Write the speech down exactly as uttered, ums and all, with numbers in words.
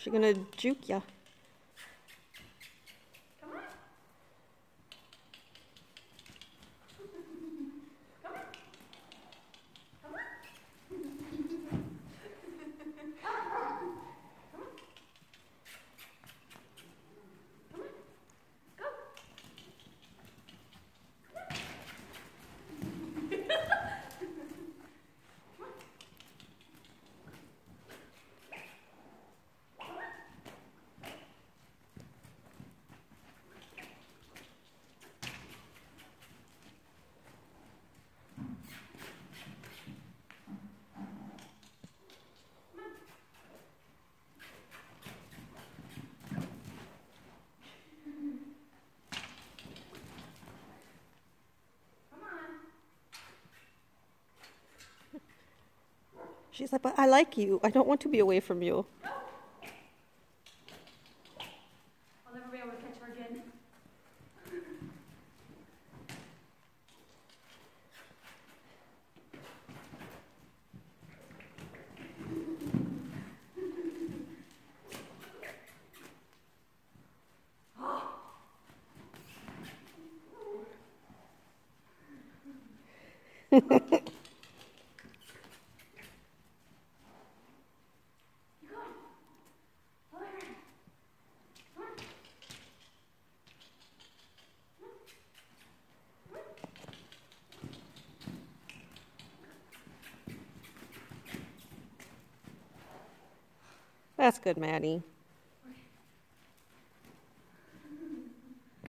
She's gonna juke ya. Come on. Come on. Come on. She's like, but I like you. I don't want to be away from you. I'll never be able to catch her again. That's good, Maddie.